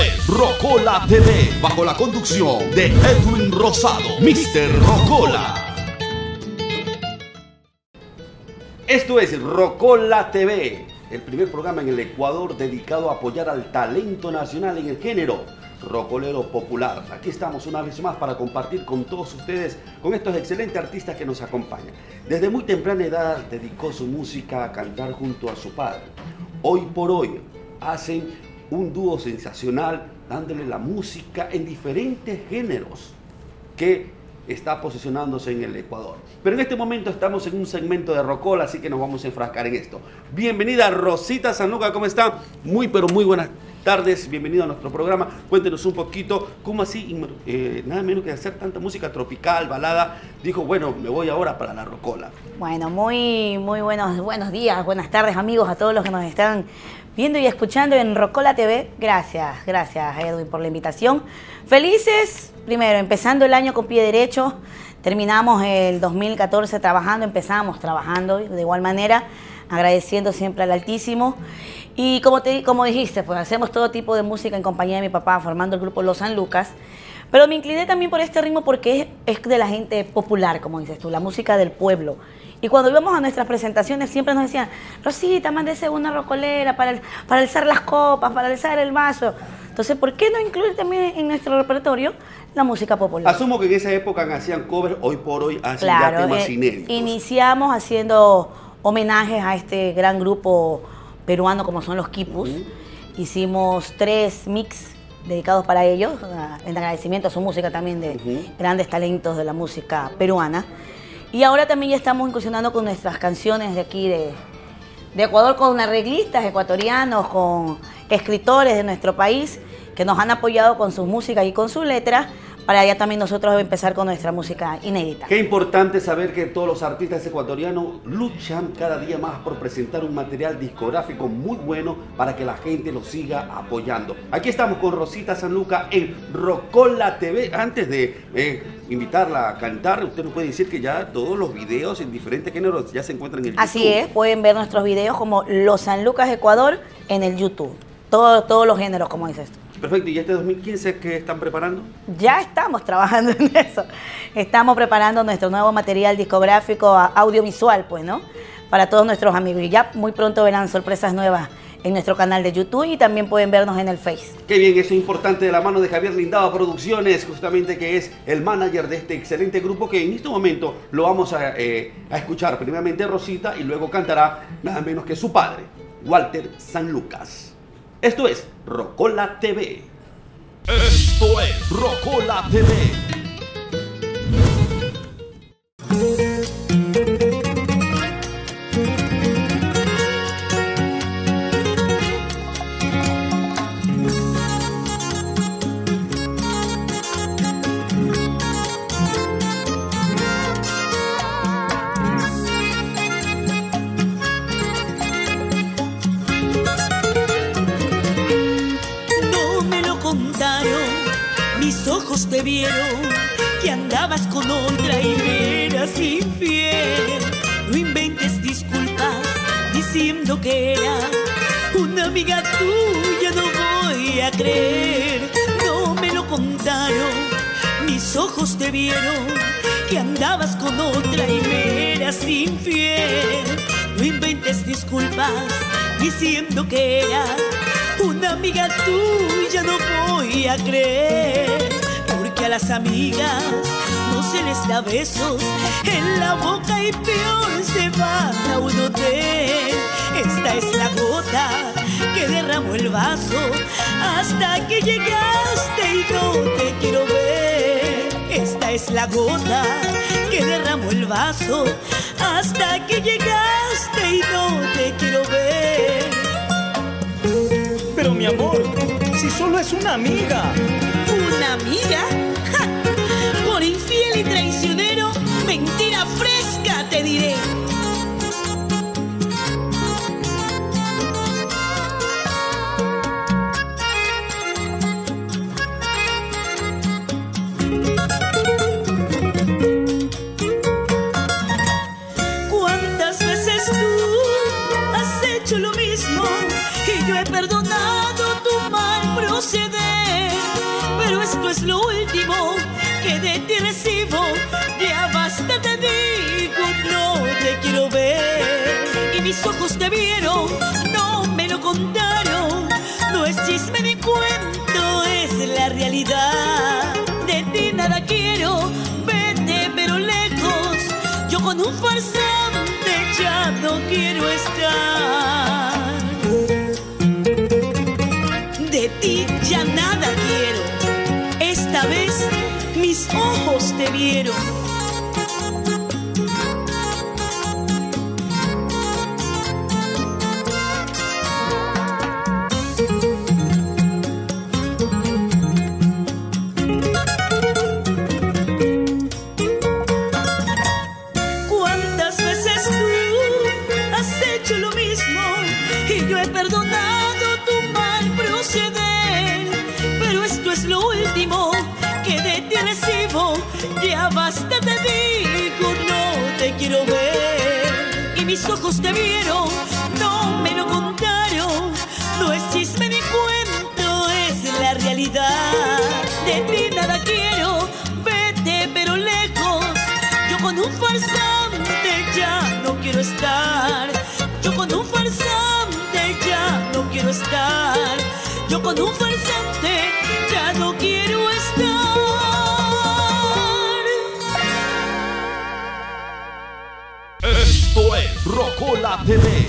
es Rocola TV, bajo la conducción de Edwin Rosado, Mr. Rocola. Esto es Rocola TV, el primer programa en el Ecuador dedicado a apoyar al talento nacional en el género rocolero popular. Aquí estamos una vez más para compartir con todos ustedes, con estos excelentes artistas que nos acompañan. Desde muy temprana edad dedicó su música a cantar junto a su padre. Hoy por hoy hacen un dúo sensacional, dándole la música en diferentes géneros que está posicionándose en el Ecuador. Pero en este momento estamos en un segmento de Rocola, así que nos vamos a enfrascar en esto. Bienvenida Rosita Sanlúcar, ¿cómo está? Muy pero muy buenas tardes, bienvenido a nuestro programa. Cuéntenos un poquito, ¿cómo así, nada menos que hacer tanta música tropical, balada, dijo, bueno, me voy ahora para la Rocola? Bueno, muy buenos días, buenas tardes amigos, a todos los que nos están viendo y escuchando en Rocola TV. Gracias Edwin por la invitación. Felices, primero, empezando el año con pie derecho. Terminamos el 2014 empezamos trabajando de igual manera, agradeciendo siempre al Altísimo. Y como dijiste, pues hacemos todo tipo de música en compañía de mi papá, formando el grupo Los San Lucas. Pero me incliné también por este ritmo porque es de la gente popular, como dices tú, la música del pueblo. Y cuando íbamos a nuestras presentaciones siempre nos decían, Rosita, mándese una rocolera para alzar las copas, para alzar el vaso. Entonces, ¿por qué no incluir también en nuestro repertorio la música popular? Asumo que en esa época hacían covers, hoy por hoy hacen ya temas inéditos. Iniciamos haciendo homenajes a este gran grupo peruano como son los Quipus. Hicimos 3 mix dedicados para ellos, en agradecimiento a su música también de grandes talentos de la música peruana. Y ahora también ya estamos incursionando con nuestras canciones de aquí de Ecuador, con arreglistas ecuatorianos, con escritores de nuestro país que nos han apoyado con su música y con su letra, para ya también nosotros empezar con nuestra música inédita. Qué importante saber que todos los artistas ecuatorianos luchan cada día más por presentar un material discográfico muy bueno para que la gente lo siga apoyando. Aquí estamos con Rosita Sanlúcar en Rocola TV. Antes de invitarla a cantar, usted nos puede decir que ya todos los videos en diferentes géneros ya se encuentran en el YouTube. Así es, pueden ver nuestros videos como Los San Lucas Ecuador en el YouTube. Todos los géneros, como dices tú. Perfecto, ¿y este 2015 qué están preparando? Ya estamos trabajando en eso. Estamos preparando nuestro nuevo material discográfico audiovisual, pues, ¿no? Para todos nuestros amigos. Y ya muy pronto verán sorpresas nuevas en nuestro canal de YouTube y también pueden vernos en el Face. Qué bien, eso es importante, de la mano de Javier Lindado Producciones, justamente, que es el manager de este excelente grupo, que en este momento lo vamos a escuchar. Primeramente Rosita y luego cantará nada menos que su padre, Walter Sanlúcar. Esto es Rocola TV. Esto es Rocola TV. Mis ojos te vieron que andabas con otra y me eras infiel. No inventes disculpas diciendo que era una amiga tuya, no voy a creer. No me lo contaron, mis ojos te vieron que andabas con otra y me eras infiel. No inventes disculpas diciendo que era una amiga tuya, no voy a creer. Porque a las amigas no se les da besos en la boca y peor se van a un hotel. Esta es la gota que derramó el vaso hasta que llegaste y no te quiero ver. Esta es la gota que derramó el vaso hasta que llegaste y no te quiero ver. Pero mi amor, si solo es una amiga. ¿Una amiga? ¡Ja! Por infiel y traicionero, mentira fresca te diré. ¿Cuántas veces tú has hecho lo mismo y yo he perdonado tu mal proceder? que de ti recibo. Ya basta, te digo, no te quiero ver. Y mis ojos te vieron, no me lo contaron. No es chisme ni cuento, es la realidad. De ti nada quiero, vete pero lejos. Yo con un farsante ya no quiero estar. De ti ya nada quiero. Esta vez mis ojos te vieron. ¿Cuántas veces tú has hecho lo mismo? Y yo he perdonado tu mal proceder. Pero esto es lo último que de ti recibo. Ya basta, te digo, no te quiero ver. Y mis ojos te vieron, no me lo contaron. No es chisme ni cuento, es la realidad. De ti nada quiero, vete pero lejos. Yo con un farsante ya no quiero estar. Yo con un farsante ya no quiero estar. Yo con un farsante ya no quiero estar. Esto es Rocola TV.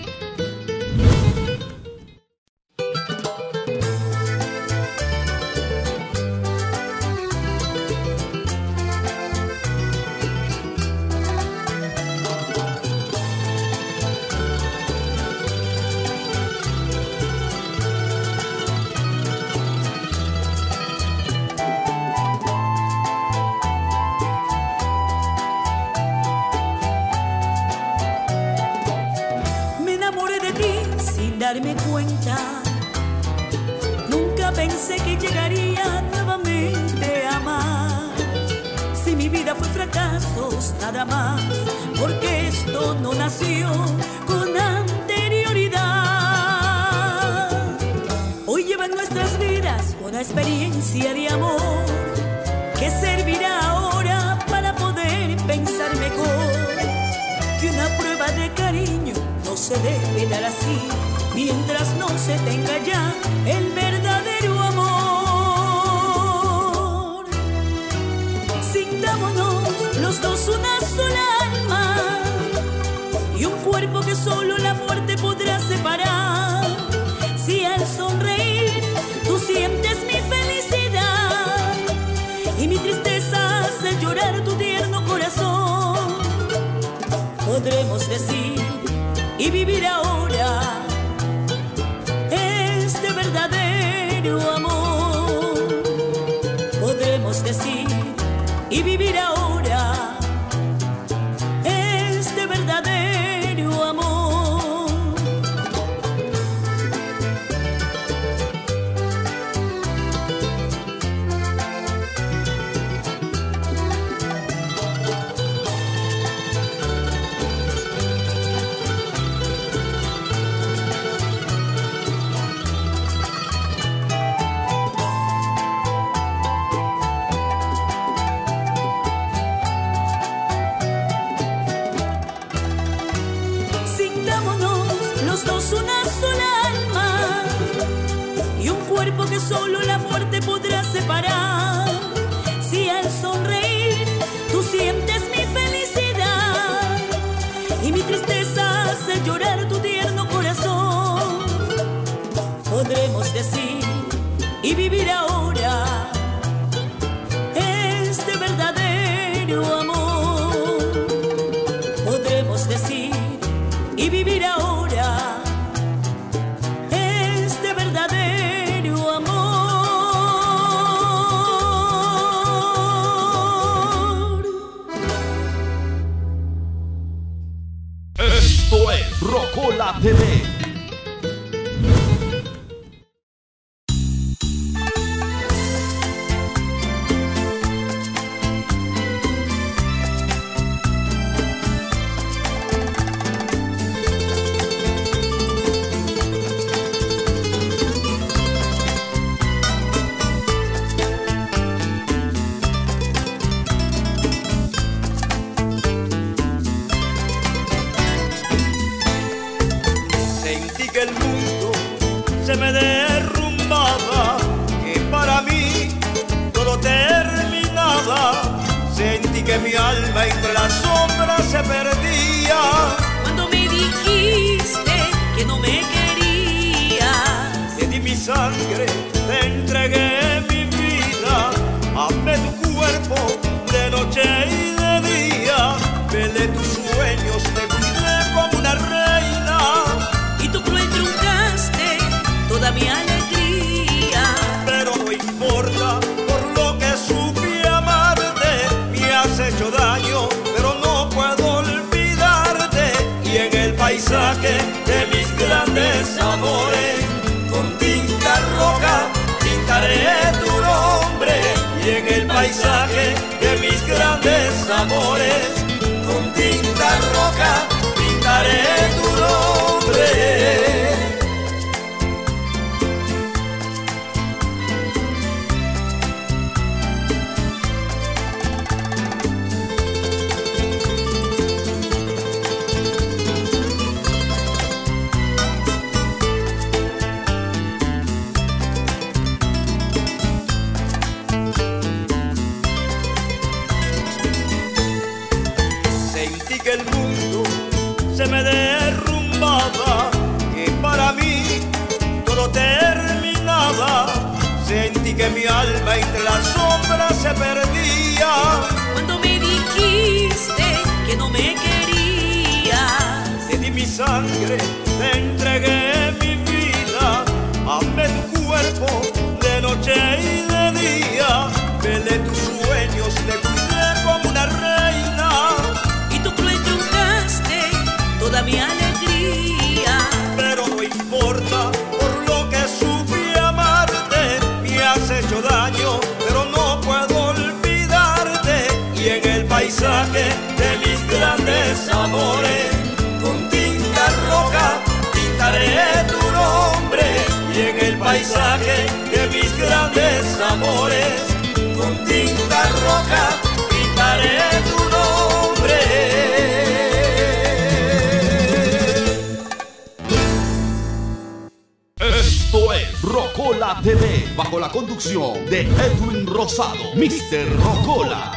Darme cuenta, nunca pensé que llegaría nuevamente a amar. Si mi vida fue fracasos nada más, porque esto no nació con anterioridad. Hoy llevan nuestras vidas una experiencia de amor que servirá ahora para poder pensar mejor. Que una prueba de cariño no se debe dar así, mientras no se tenga ya el verdadero amor. Sintámonos los dos una sola alma y un cuerpo que solo la muerte podrá separar. Si al sonreír tú sientes mi felicidad y mi tristeza hace llorar tu tierno corazón, podremos decir y vivir ahora este verdadero amor. Podremos decir y vivir ahora este verdadero amor. Los dos una sola alma y un cuerpo que solo la muerte podrá separar. Si al sonreír tú sientes mi felicidad y mi tristeza hace llorar tu tierno corazón, podremos decir y vivir ahora este verdadero amor. Podremos decir y vivir ahora este verdadero amor. Esto es Rocola TV. mi alma entre las sombras se perdía. Cuando me dijiste que no me querías, Te di mi sangre, te entregué mi vida. Amé tu cuerpo de noche y de día. Velé tus sueños, te cuidé como una reina. y tú cruel truncaste toda mi alegría. Pero no importa, por lo que supe amarte. Me has hecho daño, pero no puedo olvidarte. Y en el paisaje de mis grandes amores, con tinta roja pintaré tu nombre. Y en el paisaje de mis grandes amores, con tinta roja pintaré tu nombre. Sentí que el mundo se me derrumbaba, que para mí todo terminaba. Sentí que mi alma entre las sombras se perdía. Cuando me dijiste que no me querías, Te di mi sangre, te entregué mi vida. Amé tu cuerpo de noche y de día. Velé tus sueños, te cuidé como una reina. y tú cruel truncaste toda mi alegría. Pero no importa, por lo que supe amarte. Me has hecho daño, pero no puedo olvidarte. Y en el paisaje de mis grandes amores, con tinta roja pintaré tu nombre. Y en el paisaje de mis grandes amores, con tinta roja pintaré tu nombre. Esto es Rocola TV, bajo la conducción de Edwin Rosado, Mr. Rocola.